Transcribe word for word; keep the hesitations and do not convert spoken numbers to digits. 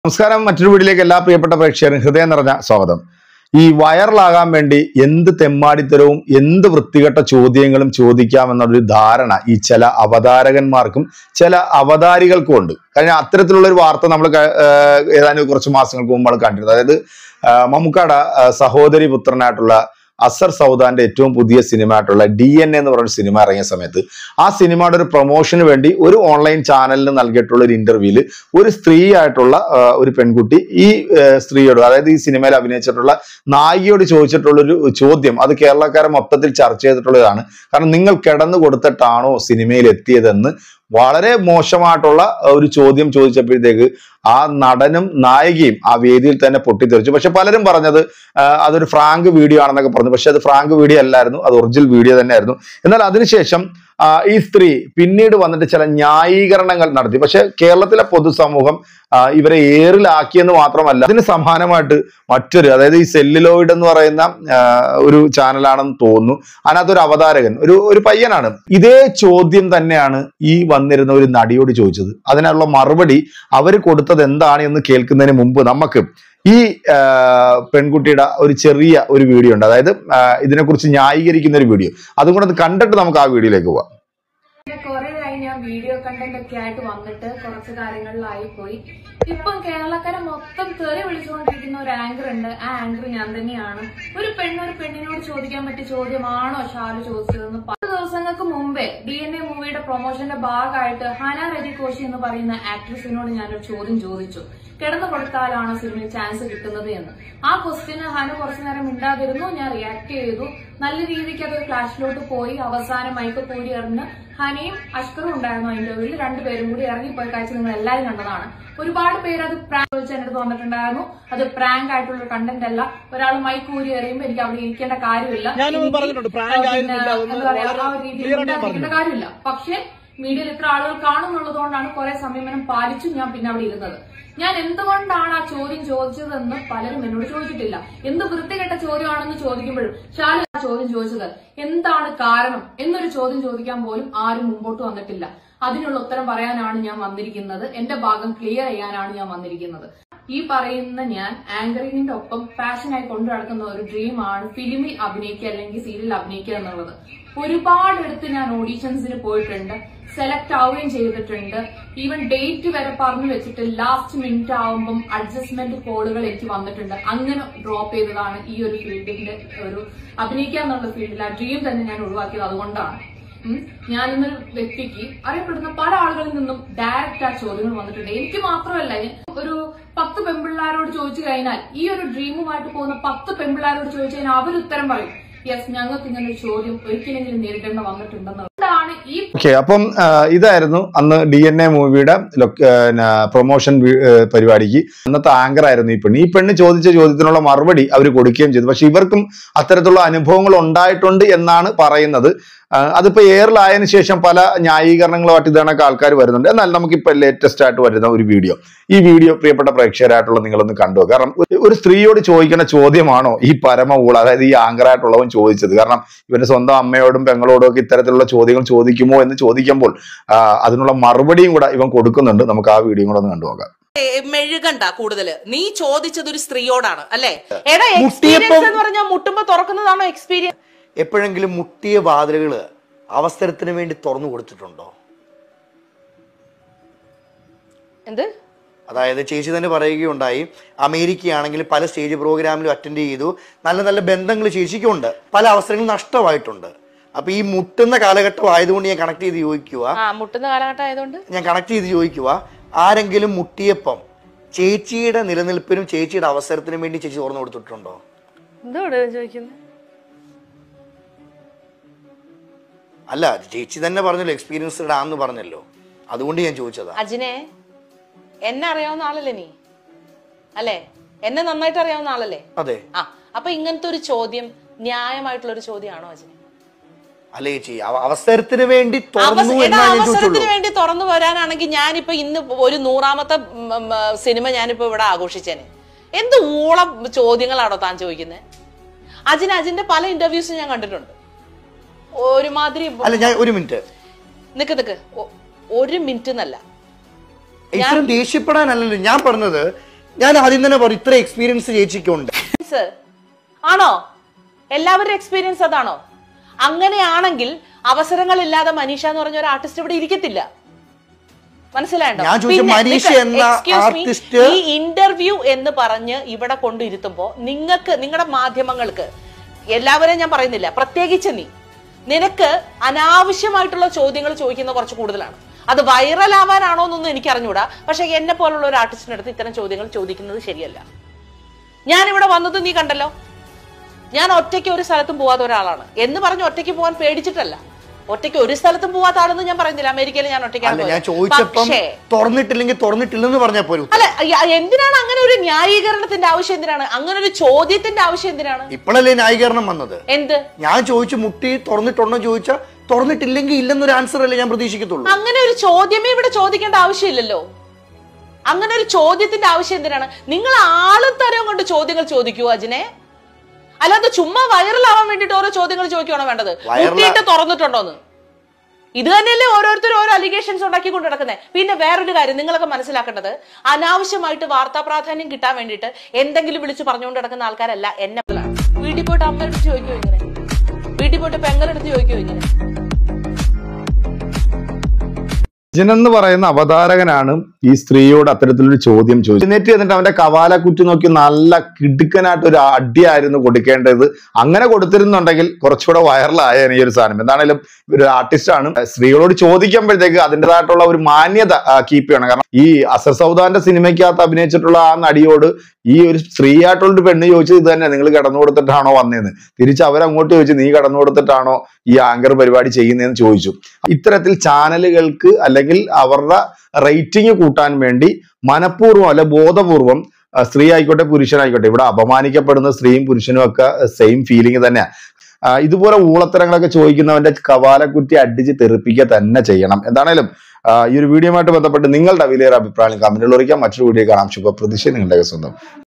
നമസ്കാരം. മറ്റൊരു വീഡിയോയിലേക്ക് എല്ലാ പ്രിയപ്പെട്ട പ്രേക്ഷകരും ഹൃദയം നിറഞ്ഞ സ്വാഗതം. ഈ വൈറലാകാൻ വേണ്ടി എന്ത് തെമ്മാടിത്തരവും എന്ത് വൃത്തികെട്ട ചോദ്യങ്ങളും ചോദിക്കാമെന്നുള്ളൊരു ധാരണ ഈ ചില അവതാരകന്മാർക്കും ചില അവതാരികൾക്കും ഉണ്ട്. കാരണം അത്തരത്തിലുള്ള ഒരു വാർത്ത നമ്മൾ ഏതാനും കുറച്ച് മാസങ്ങൾക്ക് മുമ്പാണ് കണ്ടിരുന്നത്. അതായത് മമ്മൂക്കാട സഹോദരി പുത്രനായിട്ടുള്ള അസർ സൗദാന്റെ ഏറ്റവും പുതിയ സിനിമ ആയിട്ടുള്ള ഡി എൻ എന്ന് പറയുന്ന സിനിമ ഇറങ്ങിയ സമയത്ത് ആ സിനിമയുടെ ഒരു പ്രൊമോഷന് വേണ്ടി ഒരു ഓൺലൈൻ ചാനലിന് നൽകിയിട്ടുള്ള ഒരു ഇന്റർവ്യൂവിൽ ഒരു സ്ത്രീ ആയിട്ടുള്ള ഒരു പെൺകുട്ടി ഈ സ്ത്രീയോട്, അതായത് ഈ സിനിമയിൽ അഭിനയിച്ചിട്ടുള്ള നായികയോട് ചോദിച്ചിട്ടുള്ള ഒരു ചോദ്യം അത് കേരളക്കാരെ മൊത്തത്തിൽ ചർച്ച ചെയ്തിട്ടുള്ളതാണ്. കാരണം നിങ്ങൾ കിടന്നു കൊടുത്തിട്ടാണോ സിനിമയിൽ എത്തിയതെന്ന് വളരെ മോശമായിട്ടുള്ള ഒരു ചോദ്യം ചോദിച്ചപ്പോഴത്തേക്ക് ആ നടനും നായികയും ആ വേദിയിൽ തന്നെ പൊട്ടിത്തെറിച്ചു. പക്ഷെ പലരും പറഞ്ഞത് അതൊരു ഫ്രാങ്ക് വീഡിയോ ആണെന്നൊക്കെ പറഞ്ഞു. പക്ഷെ അത് ഫ്രാങ്ക് വീഡിയോ അല്ലായിരുന്നു, അത് ഒറിജിനൽ വീഡിയോ തന്നെയായിരുന്നു. എന്നാൽ അതിനുശേഷം ഈ സ്ത്രീ പിന്നീട് വന്നിട്ട് ചില ന്യായീകരണങ്ങൾ നടത്തി. പക്ഷെ കേരളത്തിലെ പൊതുസമൂഹം ഇവരെ ഏറിലാക്കിയെന്ന് മാത്രമല്ല, അതിന് സമാനമായിട്ട് മറ്റൊരു, അതായത് ഈ സെല്ലുലോയിഡ് എന്ന് പറയുന്ന ഒരു ചാനലാണെന്ന് തോന്നുന്നു, അതിനകത്തൊരു അവതാരകൻ ഒരു ഒരു പയ്യനാണ് ഇതേ ചോദ്യം തന്നെയാണ് ഈ വന്നിരുന്ന ഒരു നടിയോട് ചോദിച്ചത്. അതിനുള്ള മറുപടി അവർ കൊടുത്തത് എന്താണ് എന്ന് കേൾക്കുന്നതിന് മുമ്പ് നമുക്ക് ഈ പെൺകുട്ടിയുടെ ഒരു ചെറിയ ഒരു വീഡിയോ ഉണ്ട്. അതായത് ഇതിനെക്കുറിച്ച് ന്യായീകരിക്കുന്ന ഒരു വീഡിയോ, അതും കൂടെ കണ്ടിട്ട് നമുക്ക് ആ വീഡിയോയിലേക്ക് പോവാം. കുറേയായി ഞാൻ വീഡിയോ കണ്ടന്റ് ഒക്കെ ആയിട്ട് വന്നിട്ട് കുറച്ച് കാര്യങ്ങളിലായി പോയി. ഇപ്പം കേരളക്കാരെ മൊത്തം തെറി വിളിച്ചുകൊണ്ടിരിക്കുന്ന ഒരു ആങ്കർ ഉണ്ട്. ആ ആങ്കർ ഞാൻ തന്നെയാണ്. ഒരു പെണ്ണൊരു പെണ്ണിനോട് ചോദിക്കാൻ പറ്റിയ ചോദ്യമാണോ ഷാലു ചോദിച്ചതെന്ന് പത്ത് ദിവസങ്ങൾക്ക് മുമ്പേ ഡി എൻ എ മൂവിയുടെ പ്രൊമോഷന്റെ ഭാഗമായിട്ട് ഹന രജി കോശി എന്ന് പറയുന്ന ആക്ട്രസിനോട് ഞാനൊരു ചോദ്യം ചോദിച്ചു. കിടന്നു കൊടുത്താലാണോ സിനിമയിൽ ചാൻസ് കിട്ടുന്നത് എന്ന്. ആ ക്വസ്റ്റ്യന് ഹന കുറച്ചു നേരം മിണ്ടാതിരുന്നു. ഞാൻ റിയാക്ട് ചെയ്തു. നല്ല രീതിക്ക് അതൊരു ക്ലാഷിലോട്ട് പോയി. അവസാനം മൈക്ക് കൂടി എറിഞ്ഞ് ഹനയും അഷ്കറും ഉണ്ടായിരുന്നു അതിന്റെ ഉള്ളിൽ. രണ്ടുപേരും കൂടി ഇറങ്ങിപ്പോയ കാഴ്ച നിങ്ങൾ എല്ലാവരും കണ്ടതാണ്. ഒരുപാട് പേര് അത് പ്രാങ്ക് വെച്ച് എന്റെ അടുത്ത് വന്നിട്ടുണ്ടായിരുന്നു. അത് പ്രാങ്ക് ആയിട്ടുള്ള കണ്ടന്റ് അല്ല. ഒരാൾ മൈക്ക് കൂടി എറിയുമ്പോൾ എനിക്ക് അവിടെ ഇരിക്കേണ്ട കാര്യമില്ല, എന്താ പറയാ, ആ ഒരു രീതിയിൽ ഇരിക്കേണ്ട കാര്യമില്ല. പക്ഷെ മീഡിയയിൽ ഇത്ര ആളുകൾ കാണുന്നുള്ളതുകൊണ്ടാണ് കുറെ സംയമനം പാലിച്ചു ഞാൻ പിന്നെ അവിടെ ഇരുന്നത്. ഞാൻ എന്തുകൊണ്ടാണ് ആ ചോദ്യം ചോദിച്ചതെന്ന് പലരും എന്നോട് ചോദിച്ചിട്ടില്ല. എന്ത് വൃത്തികെട്ട ചോദ്യമാണെന്ന് ചോദിക്കുമ്പോഴും ഷാലു ആ ചോദ്യം ചോദിച്ചത് എന്താണ് കാരണം എന്നൊരു ചോദ്യം ചോദിക്കാൻ പോലും ആരും മുമ്പോട്ട് വന്നിട്ടില്ല. അതിനുള്ള ഉത്തരം പറയാനാണ് ഞാൻ വന്നിരിക്കുന്നത്. എന്റെ ഭാഗം ക്ലിയർ ചെയ്യാനാണ് ഞാൻ വന്നിരിക്കുന്നത്. ഈ പറയുന്ന ഞാൻ ആങ്കറിങ്ങിന്റെ ഒപ്പം പാഷനായി കൊണ്ടു നടക്കുന്ന ഒരു ഡ്രീമാണ് ഫിലിമിൽ അഭിനയിക്കുക അല്ലെങ്കിൽ സീരിയൽ അഭിനയിക്കുക എന്നുള്ളത്. ഒരുപാടെടുത്ത് ഞാൻ ഓഡീഷൻസിന് പോയിട്ടുണ്ട്, സെലക്ട് ആവുകയും ചെയ്തിട്ടുണ്ട്. ഈവൻ ഡേറ്റ് വരെ പറഞ്ഞു വെച്ചിട്ട് ലാസ്റ്റ് മിനിറ്റ് ആവുമ്പം അഡ്ജസ്റ്റ്മെന്റ് കോളുകൾ എനിക്ക് വന്നിട്ടുണ്ട്. അങ്ങനെ ഡ്രോപ്പ് ചെയ്തതാണ് ഈ ഒരു ഫീൽഡിന്റെ ഒരു അഭിനയിക്കുക എന്നുള്ള ഫീൽഡിൽ. ആ ഡ്രീം തന്നെ ഞാൻ ഒഴിവാക്കിയത് അതുകൊണ്ടാണ്. ഞാൻ ഇന്നൊരു വ്യക്തിക്ക് അറിയപ്പെടുന്ന പല ആളുകളിൽ നിന്നും ഡയറക്റ്റ് ആ ചോദ്യങ്ങൾ വന്നിട്ടുണ്ട്. എനിക്ക് മാത്രമല്ല, ഒരു പത്ത് പെൺപിള്ളാരോട് ചോദിച്ചു കഴിഞ്ഞാൽ, ഈ ഒരു ഡ്രീമുമായിട്ട് പോകുന്ന പത്ത് പെൺപിള്ളാരോട് ചോദിച്ചു കഴിഞ്ഞാൽ അവർ ഉത്തരം പറയും, യെസ് ഞങ്ങൾക്ക് ഇങ്ങനെ ഒരു ചോദ്യം ഒരിക്കലെങ്കിലും നേരിടേണ്ട വന്നിട്ടുണ്ടെന്നുള്ളത്. അതാണ് ഈ ഓക്കെ. അപ്പം ഇതായിരുന്നു അന്ന് ഡി എൻ എ മൂവിയുടെ പ്രൊമോഷൻ പരിപാടിക്ക് അന്നത്തെ ആങ്കർ ആയിരുന്നു ഈ പെണ്ണ്. ഈ പെണ്ണ് ചോദിച്ച ചോദ്യത്തിനുള്ള മറുപടി അവർ കൊടുക്കുകയും ചെയ്തു. പക്ഷെ ഇവർക്കും അത്തരത്തിലുള്ള അനുഭവങ്ങൾ ഉണ്ടായിട്ടുണ്ട് എന്നാണ് പറയുന്നത്. അതിപ്പോ എയറിലായതിനു ശേഷം പല ന്യായീകരണങ്ങളുമായിട്ട് ഇതേണൊക്കെ ആൾക്കാർ വരുന്നുണ്ട്. എന്നാൽ നമുക്കിപ്പോ ലേറ്റസ്റ്റ് ആയിട്ട് വരുന്ന ഒരു വീഡിയോ, ഈ വീഡിയോ പ്രിയപ്പെട്ട പ്രേക്ഷകരായിട്ടുള്ള നിങ്ങളൊന്ന് കണ്ടു. കാരണം ഒരു സ്ത്രീയോട് ചോദിക്കുന്ന ചോദ്യമാണോ ഈ പരമ ഊള, അതായത് ഈ ആങ്കറായിട്ടുള്ളവൻ ചോദിച്ചത്? കാരണം ഇവന്റെ സ്വന്തം അമ്മയോടും പെങ്ങളോടും ഒക്കെ ഇത്തരത്തിലുള്ള ചോദ്യങ്ങൾ ചോദിക്കുമോ എന്ന് ചോദിക്കുമ്പോൾ അതിനുള്ള മറുപടിയും കൂടെ ഇവൻ കൊടുക്കുന്നുണ്ട്. നമുക്ക് ആ വീഡിയോ കൂടെ ഒന്ന് കണ്ടുപോകാം. മെഴുകണ്ട കൂടുതല്. നീ ചോദിച്ചത് ഒരു സ്ത്രീയോടാണ് അല്ലേ? എടാ എക്സ്പീരിയൻസ് എന്ന് പറഞ്ഞാൽ മുട്ടുമ്പോ തുറക്കുന്നതാണോ എക്സ്പീരിയൻസ്? എപ്പോഴെങ്കിലും മുട്ടിയ വാതിലുകൾ അവസരത്തിന് വേണ്ടി തുറന്നു കൊടുത്തിട്ടുണ്ടോ? എന്ത്? അതായത് ചേച്ചി തന്നെ പറയുകയുണ്ടായി, അമേരിക്കയാണെങ്കിൽ പല സ്റ്റേജ് പ്രോഗ്രാമിലും അറ്റൻഡ് ചെയ്തു, നല്ല നല്ല ബന്ധങ്ങൾ ചേച്ചിക്കുണ്ട്, പല അവസരങ്ങളും നഷ്ടമായിട്ടുണ്ട്. അപ്പൊ ഈ മുട്ടുന്ന കാലഘട്ടം ആയതുകൊണ്ട് ഞാൻ കണക്ട് ചെയ്ത് ചോദിക്കുക മുട്ടുന്ന കാലഘട്ടം ആയതുകൊണ്ട് ഞാൻ കണക്ട് ചെയ്ത് ചോദിക്കുക ആരെങ്കിലും മുട്ടിയപ്പം ചേച്ചിയുടെ നിലനിൽപ്പിനും ചേച്ചിയുടെ അവസരത്തിനും വേണ്ടി ചേച്ചി തുറന്നു കൊടുത്തിട്ടുണ്ടോ? എന്തോട് ചോദിക്കുന്നത്? അല്ല, ചേച്ചി തന്നെ പറഞ്ഞല്ലോ എക്സ്പീരിയൻസ്ഡ് ആണെന്ന് പറഞ്ഞല്ലോ, അതുകൊണ്ട് ഞാൻ ചോദിച്ചതാ. അജിനെ, എന്നെ അറിയാവുന്ന ആളല്ലേ നീ, അല്ലേ? എന്നെ നന്നായിട്ട് അറിയാവുന്ന ആളല്ലേ? അതെ. ആ, അപ്പൊ ഇങ്ങനത്തെ ഒരു ചോദ്യം ന്യായമായിട്ടുള്ള ഒരു ചോദ്യമാണോ അജിനെ? അല്ലേ ചേച്ചി, അവസരത്തിന് വേണ്ടി അവസരത്തിന് വേണ്ടി തുറന്നു വരാനാണെങ്കിൽ ഞാനിപ്പോ ഇന്ന് ഒരു നൂറാമത്തെ സിനിമ ഞാനിപ്പോ ഇവിടെ ആഘോഷിച്ചേനെ. എന്ത് ഊളം ചോദ്യങ്ങളാണോ താൻ ചോദിക്കുന്നത്? അജിന് അജിന്റെ പല ഇന്റർവ്യൂസും ഞാൻ കണ്ടിട്ടുണ്ട്. ഒരുമാതിരി അല്ല, ഞാൻ ഒരു മിനിറ്റ് നിക്ക് നിക്ക് ഒരു മിനിറ്റ് എന്നല്ല, ദേഷ്യപ്പെടാനല്ലല്ലോ ഞാൻ പറഞ്ഞത്. ഞാൻ ആദ്യം തന്നെ പറയും, ഇത്ര എക്സ്പീരിയൻസ് ചേച്ചിക്കുണ്ട്. ആണോ? എല്ലാവരുടെ എക്സ്പീരിയൻസ് അതാണോ? അങ്ങനെയാണെങ്കിൽ അവസരങ്ങളില്ലാതെ മനീഷ എന്ന് പറഞ്ഞ ഒരു ആർട്ടിസ്റ്റ് ഇവിടെ ഇരിക്കത്തില്ല. മനസ്സിലായോ? ഈ ഇന്റർവ്യൂ എന്ന് പറഞ്ഞ് ഇവിടെ കൊണ്ടിരുത്തുമ്പോ നിങ്ങൾക്ക്, നിങ്ങളുടെ മാധ്യമങ്ങൾക്ക്, എല്ലാവരെയും ഞാൻ പറയുന്നില്ല, പ്രത്യേകിച്ച് നീ, നിനക്ക് അനാവശ്യമായിട്ടുള്ള ചോദ്യങ്ങൾ ചോദിക്കുന്ന കുറച്ച് കൂടുതലാണ്. അത് വൈറൽ ആവാനാണോ എന്നൊന്നും എനിക്ക് അറിഞ്ഞൂടാ. പക്ഷെ എന്നെ പോലുള്ള ഒരു ആർട്ടിസ്റ്റിന്റെ അടുത്ത് ഇത്തരം ചോദ്യങ്ങൾ ചോദിക്കുന്നത് ശരിയല്ല. ഞാൻ ഇവിടെ വന്നത് നീ കണ്ടല്ലോ. ഞാൻ ഒറ്റയ്ക്ക് ഒരു സ്ഥലത്തും പോവാത്ത ഒരാളാണ് എന്ന് പറഞ്ഞ് ഒറ്റയ്ക്ക് പോകാൻ പേടിച്ചിട്ടല്ല. ഒറ്റയ്ക്ക് ഒരു സ്ഥലത്തും പോവാത്ത ആളെന്ന് ഞാൻ പറയുന്നില്ല. അമേരിക്കയിൽ ഞാൻ ഒറ്റയ്ക്കാണ്. തുറന്നിട്ടില്ലെങ്കിൽ തുറന്നിട്ടില്ലെന്ന് പറഞ്ഞാൽ പോലും അല്ല, എന്തിനാണ് അങ്ങനെ ഒരു ന്യായീകരണത്തിന്റെ ആവശ്യം? എന്തിനാണ് അങ്ങനെ ഒരു ചോദ്യത്തിന്റെ ആവശ്യം? എന്തിനാണ് ഇപ്പോഴല്ലേ ന്യായീകരണം വന്നത്? എന്ത്? ഞാൻ ചോദിച്ചു മുട്ടി തുറന്നിട്ടുണ്ടോ ചോദിച്ചാൽ തുറന്നിട്ടില്ലെങ്കിൽ ഇല്ലെന്നൊരു ആൻസർ അല്ലേ ഞാൻ പ്രതീക്ഷിക്കത്തുള്ളൂ. അങ്ങനെ ഒരു ചോദ്യമേ ഇവിടെ ചോദിക്കേണ്ട ആവശ്യമില്ലല്ലോ. അങ്ങനെ ഒരു ചോദ്യത്തിന്റെ ആവശ്യം എന്തിനാണ്? നിങ്ങൾ ആളും തരം കൊണ്ട് ചോദ്യങ്ങൾ ചോദിക്കൂ അജിനെ, അല്ലാതെ ചുമ്മാ വൈറലാവാൻ വേണ്ടിട്ട് ഓരോ ചോദ്യങ്ങൾ ചോദിക്കുകയാണോ വേണ്ടത്? മുട്ടിയിട്ട് തുറന്നിട്ടുണ്ടോന്ന്? ഇത് തന്നെയല്ലേ ഓരോരുത്തരും ഓരോ അലിഗേഷൻസ് ഉണ്ടാക്കിക്കൊണ്ട് നടക്കുന്നത്. പിന്നെ വേറൊരു കാര്യം നിങ്ങളൊക്കെ മനസ്സിലാക്കേണ്ടത്, അനാവശ്യമായിട്ട് വാർത്താ പ്രാധാന്യം കിട്ടാൻ വേണ്ടിയിട്ട് എന്തെങ്കിലും വിളിച്ചു പറഞ്ഞുകൊണ്ട് നടക്കുന്ന ആൾക്കാരല്ല എന്നെ. വീട്ടിൽ പോയിട്ട് അമ്മയെടുത്ത് ചോദിക്കോ ഇങ്ങനെ, വീട്ടിൽ പോയിട്ട് പെങ്ങളെടുത്ത് ചോദിക്കോ ഇങ്ങനെ. ജിനെന്ന് പറയുന്ന അവതാരകനാണ് ഈ സ്ത്രീയോട് അത്തരത്തിലൊരു ചോദ്യം ചോദിച്ചു. എന്നിട്ട് എന്നിട്ട് അവന്റെ കവാല കുറ്റി നോക്കി നല്ല കിടുക്കനായിട്ട് ഒരു അടിയായിരുന്നു കൊടുക്കേണ്ടത്. അങ്ങനെ കൊടുത്തിരുന്നുണ്ടെങ്കിൽ കുറച്ചുകൂടെ വൈറലായേനെ ഈ ഒരു സാധനം. എന്താണേലും ഒരു ആർട്ടിസ്റ്റ് ആണ്. സ്ത്രീകളോട് ചോദിക്കുമ്പോഴത്തേക്ക് അതിൻ്റെതായിട്ടുള്ള ഒരു മാന്യത കീപ്പ് ചെയ്യണം. കാരണം ഈ അസർ സൗദാന്റെ സിനിമയ്ക്കകത്ത് അഭിനയിച്ചിട്ടുള്ള ആ നടിയോട് ഈ ഒരു സ്ത്രീയായിട്ടുള്ളൊരു പെണ്ണ് ചോദിച്ചത് ഇത് തന്നെ, നിങ്ങൾ കടന്നു കൊടുത്തിട്ടാണോ വന്നേന്ന്. തിരിച്ച് അവരങ്ങോട്ട് ചോദിച്ചു, നീ കടന്നു കൊടുത്തിട്ടാണോ ഈ ആങ്കർ പരിപാടി ചെയ്യുന്നതെന്ന് ചോദിച്ചു. ഇത്തരത്തിൽ ചാനലുകൾക്ക് അല്ലെങ്കിൽ അവരുടെ റേറ്റിംഗ് കൂട്ടാൻ വേണ്ടി മനഃപൂർവ്വം അല്ലെ ബോധപൂർവം, സ്ത്രീ ആയിക്കോട്ടെ പുരുഷനായിക്കോട്ടെ, ഇവിടെ അപമാനിക്കപ്പെടുന്ന സ്ത്രീയും പുരുഷനും ഒക്കെ സെയിം ഫീലിംഗ് തന്നെയാണ്. ഇതുപോലെ ഊളത്തരങ്ങളൊക്കെ ചോദിക്കുന്നവന്റെ കവാലക്കുറ്റി അടിച്ച് തെറിപ്പിക്കുക തന്നെ ചെയ്യണം. എന്താണേലും ഈ ഒരു വീഡിയോയുമായിട്ട് ബന്ധപ്പെട്ട് നിങ്ങളുടെ വിലയേറെ അഭിപ്രായം കമന്റുകൾ അറിയിക്കാം. മറ്റൊരു വീഡിയോ കാണാം. ശുഭപ്രതീക്ഷ നിങ്ങളുടെ സ്വന്തം.